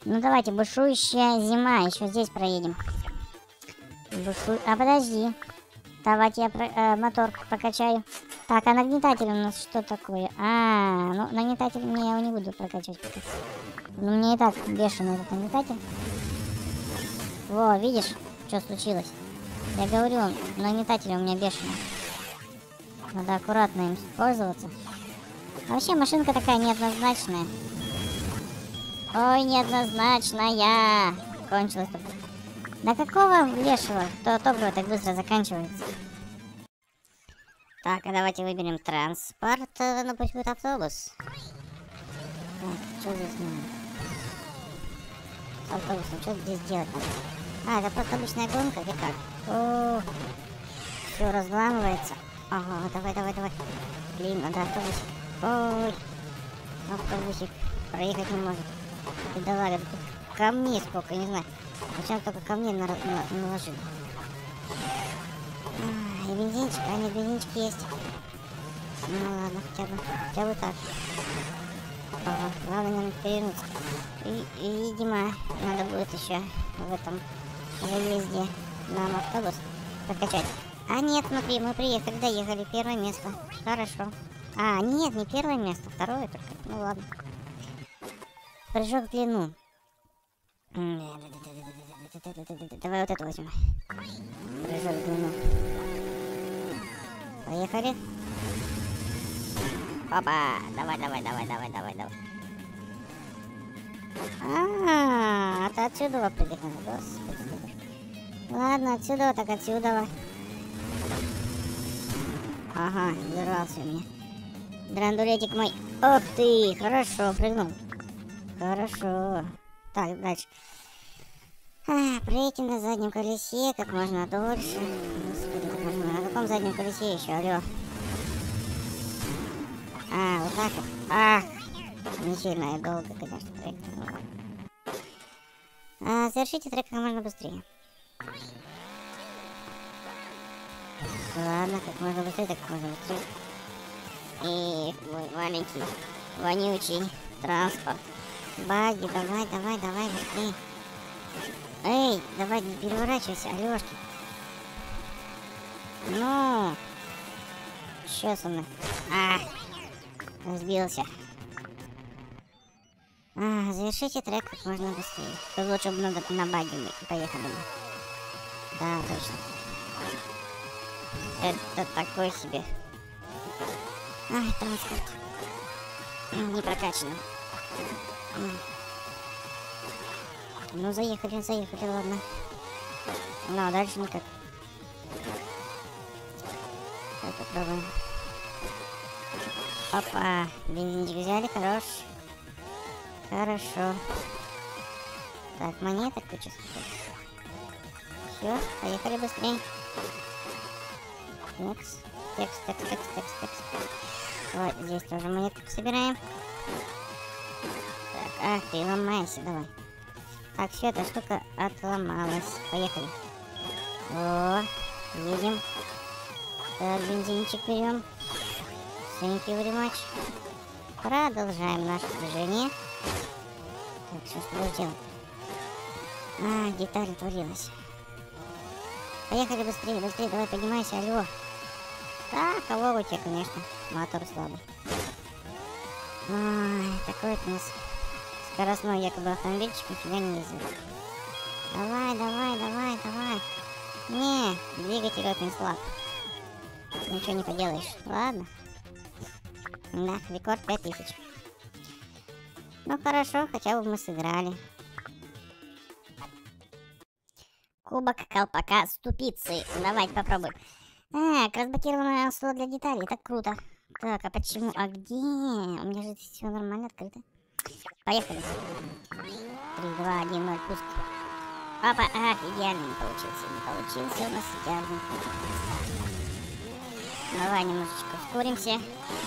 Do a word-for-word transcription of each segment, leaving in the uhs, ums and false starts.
Ну давайте, бушующая зима. Еще здесь проедем. Бушу... А подожди. Давайте я про... э, мотор прокачаю. Так, а нагнетатель у нас что такое? А, ну нагнетатель мне я его не буду прокачивать пока. Ну мне и так бешеный этот нагнетатель. Во, видишь, что случилось? Я говорю, нагнетатель у меня бешеный. Надо аккуратно им пользоваться. А вообще машинка такая неоднозначная. Ой, неоднозначная. Кончилась только. Да какого лешего? То топливо так быстро заканчивается. Так, а давайте выберем транспорт. Ну пусть будет автобус. Так, что здесь надо? С автобусом, что здесь делать надо? А, это просто обычная гонка или как? О, все разламывается. Ага, давай, давай, давай. Блин, надо автобусик. Ой, автобусик проехать не может. Бедолага, тут камней сколько, не знаю. Зачем только камней на, на, наложил? А, и бензинчик, а не бензинчик есть. Ну ладно, хотя бы, хотя бы так. Ага, главное не перевернуться. И, и, видимо, надо будет еще в этом заезде нам автобус прокачать. А нет, смотри, мы приехали, доехали, первое место. Хорошо. А, нет, не первое место, второе только. Ну ладно. Прыжок в длину. Давай вот это возьмем. Прыжок в длину. Поехали. Опа! Давай, давай, давай, давай, давай, давай. А, это отсюда прыгать надо, господи. Ладно, отсюда, так отсюда. Ага, взорвался у меня. Драндулетик мой. Ох ты, хорошо, прыгнул. Хорошо. Так, дальше. А, проедем на заднем колесе как можно дольше. Господи, как можно... На каком заднем колесе еще, алло? А, вот так вот. Ах, не сильно и долго, конечно, проехал. А, завершите трек как можно быстрее. Ладно, как можно быстрее, так как можно быстрее. Эх, мой маленький, вонючий транспорт. Баги, давай, давай, давай, быстрее. Эй, давай, не переворачивайся, Алёшки. Ну, что со мной? А, разбился. А, завершите трек как можно быстрее. Тут лучше бы надо на баги поехали. Да, точно. Это такой себе. Ай, транспорт. Не прокачанный. Ну, заехали, заехали, ладно. Ну, а дальше никак. Так, попробуем. Опа, бензинчик взяли, хорош. Хорошо. Так, монеток куча. Все, поехали быстрее. Текс, текс, текс, текс, текс, текс. Вот, здесь тоже монетку собираем. Так, ах ты, ломайся, давай. Так, все, эта штука отломалась. Поехали. О, едем. Так, бензинчик берем. Thank you very much. Продолжаем наше движение. Так, что ж будем делать? А, деталь отвалилась. Поехали быстрее, быстрее, давай поднимайся, алло. Так, кого у тебя, конечно, мотор слабый. Ой, такой вот у нас скоростной якобы автомобильчик, нифига не ездит. Давай, давай, давай, давай. Не, двигатель очень слаб. Ничего не поделаешь. Ладно. Да, рекорд пять тысяч. Ну хорошо, хотя бы мы сыграли. Кубок колпака ступицы. Давайте попробуем. Так, разблокированное слот для деталей. Так круто. Так, а почему? А где? У меня же все нормально открыто. Поехали. три, два, один, ноль, пуск. Папа, ах, идеально не получился. Не получился у нас идеально. Давай немножечко ускоримся.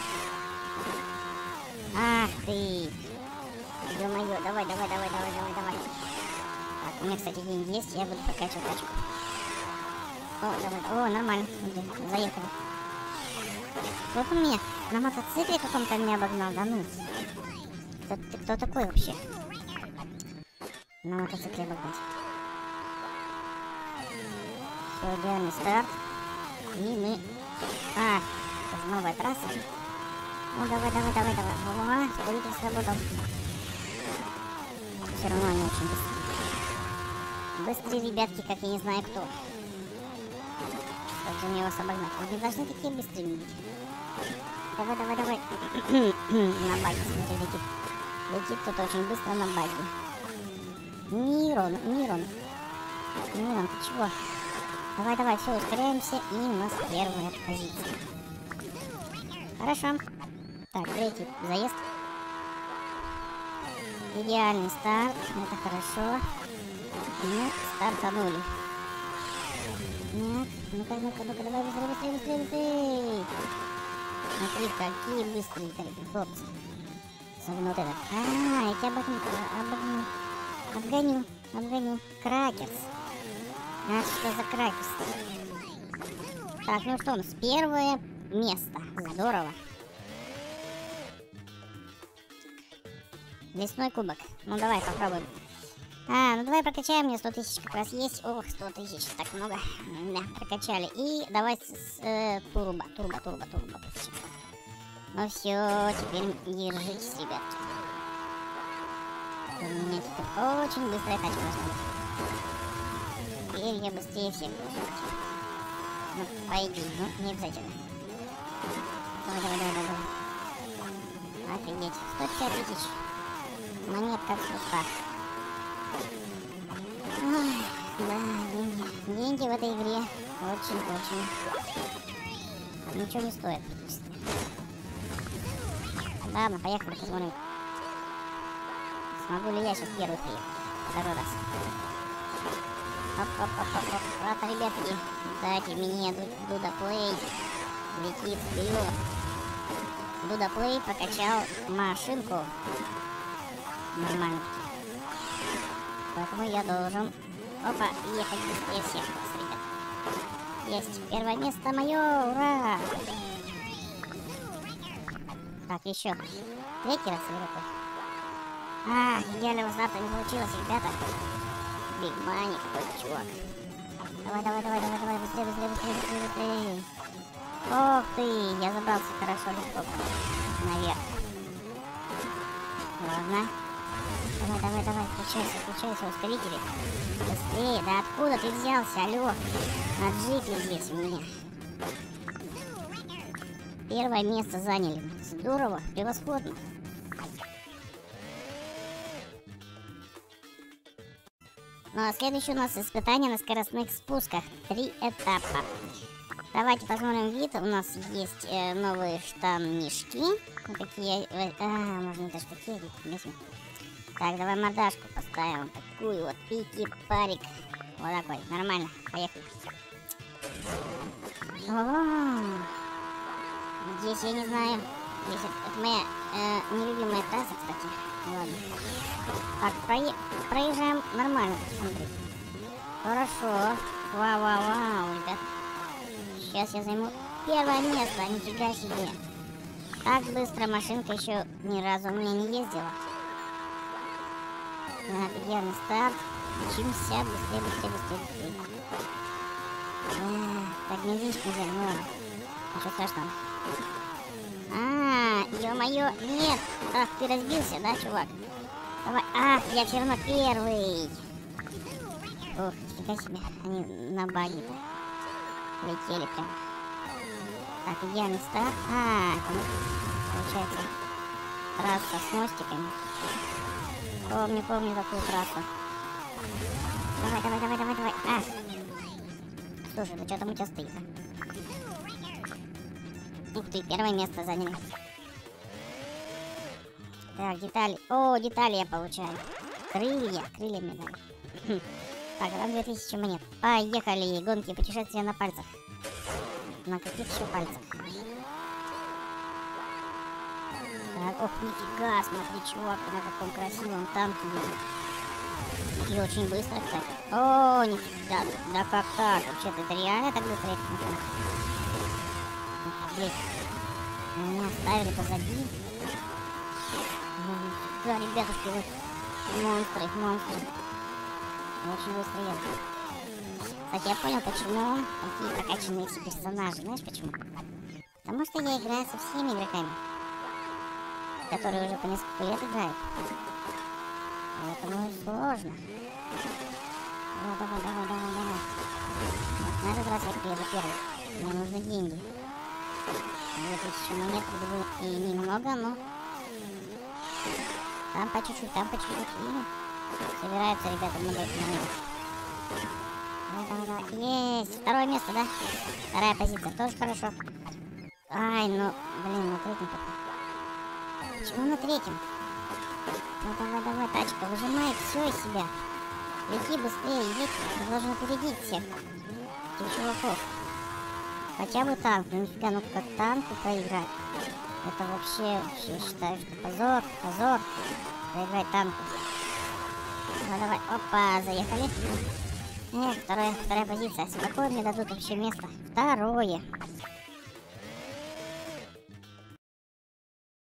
Ах ты. Ё-моё, давай, давай, давай, давай, давай, давай. Так, у меня, кстати, деньги есть, я буду прокачивать тачку. О, давай, о, нормально. Заехали. Вот он меня на мотоцикле каком-то меня обогнал, да ну. Ты, ты кто такой вообще? На мотоцикле обогнать. Все, идеальный старт. И мы... А, это же новая трасса. Ну давай, давай, давай, давай. Ага, ускоритель сработал. Все равно они очень быстрые. Быстрые ребятки, как я не знаю кто. Как же мне вас обогнать? Вы не должны такие быстрые быть. Давай, давай, давай. На баге, смотри, летит. Летит кто-то очень быстро на баге. Мирон, Мирон. Мирон, ты чего? Давай, давай, все, ускоряемся. И у нас первая позиция. Хорошо. Так, третий заезд. Идеальный старт. Это хорошо. Нет, стартанули. Нет, ну-ка, ну-ка, ну-ка, давай быстрее, быстрее, быстрее, быстрее. Смотри, какие быстрые хлопцы. Особенно вот этот. А, я тебя обогню, обогню. Обгоню, обгоню. Кракерс. А что за кракерс? Так, ну что у нас? Первое место. Здорово. Лесной кубок. Ну давай попробуем. А, ну давай прокачаем, мне сто тысяч как раз есть. Ох, сто тысяч, так много. Да, прокачали. И давай с, с э, турбо, турбо, турбо, турбо. Ну все, теперь держитесь, ребят. У меня теперь очень быстрая тачка должна быть. Теперь я быстрее всех должен быть. Ну, пойди, ну, не обязательно. Давай, давай, давай, давай. Офигеть, сто пятьдесят тысяч. Монетка в кустах. Ой, да, деньги. Деньги в этой игре очень-очень ничего не стоит. Ладно, поехали, посмотрим. Смогу ли я сейчас первый приехать? Второй раз. Оп-оп-оп-оп-оп. Ладно, ребятки, дайте мне Дуда Плей. Летит вперед. Дуда Плей прокачал машинку. Нормально. Поэтому я должен, опа, ехать быстрее всех вас, ребят. Есть, первое место мое, ура! Так, еще. Третий раз или какой? А, идеального старта не получилось, ребята. Биг Мани какой-то чувак. Давай, давай, давай, давай, давай, быстрее, быстрее, быстрее, быстрее, быстрее. Ох ты, я забрался хорошо, легко. Наверх. Ладно. Давай, давай, давай, включайся, включайся, ускорители. Быстрее, да откуда ты взялся, алло? На джипе здесь у меня. Первое место заняли. Здорово, превосходно. Ну а следующее у нас испытание на скоростных спусках. Три этапа. Давайте посмотрим вид. У нас есть э, новые штанишки. Вот такие. Э, а, можно даже такие возьмем. Так, давай мордашку поставим. Такую вот пики-парик. Вот такой. Нормально. Поехали. О-о-о. Здесь я не знаю. Здесь это, это моя э, нелюбимая трасса, кстати. Ладно. Так, прое... проезжаем нормально. Смотри. Хорошо. Вау-вау-вау, ребят. Сейчас я займу первое место. Нифига себе. Так быстро машинка еще ни разу у меня не ездила. Офигенный старт. Учимся быстрее, быстрее, быстрее, быстрее. А, так, бензинчик нельзя, ну ладно. Ничего страшного. А, ё-моё, нет. Ах, ты разбился, да, чувак? Давай. А, я все равно первый. Ух, нифига себе. Они на баге-то летели прям. Так, идеальный старт. А, это получается трасса с мостиками. Помню, помню такую трассу. Давай, давай, давай, давай, давай. А! Слушай, ну что там у тебя стоит? Ух ты, первое место заняли. Так, детали. О, детали я получаю. Крылья, крылья мне дали. Так, там две тысячи монет. Поехали, гонки, путешествия на пальцах. На каких еще пальцах? Так, ох, нифига, смотри, чувак, на каком красивом танке едет. И очень быстро, кстати. О, нифига, да как так? Вообще-то это реально так быстро ехать? Блин, меня оставили позади. Ну, нифига, ребятушки, вы монстры, монстры. Очень быстро еду. Кстати, я понял, почему такие прокачанные все персонажи. Знаешь почему? Потому что я играю со всеми игроками, которые уже по несколько лет играют. Поэтому сложно. Давай, давай, давай, давай, давай. Вот, на этот раз я приеду первый. Мне нужны деньги. Две тысячи монет будет и немного, но... Там по чуть-чуть, там по чуть-чуть. И собираются ребята много монет. Давай, давай, давай. Есть! Второе место, да? Вторая позиция, тоже хорошо. Ай, ну, блин, на третьем пока. Почему на третьем? Ну давай, давай, тачка, выжимай все из себя. Лети быстрее, едь, ты должен опередить всех этих чуваков. Хотя бы танк, ну нифига, ну как танку проиграть. Это вообще, вообще, я считаю, что позор, позор. Проиграть танку. Давай, давай, опа, заехали. Эх, вторая, вторая позиция. С какой мне дадут вообще место? Второе.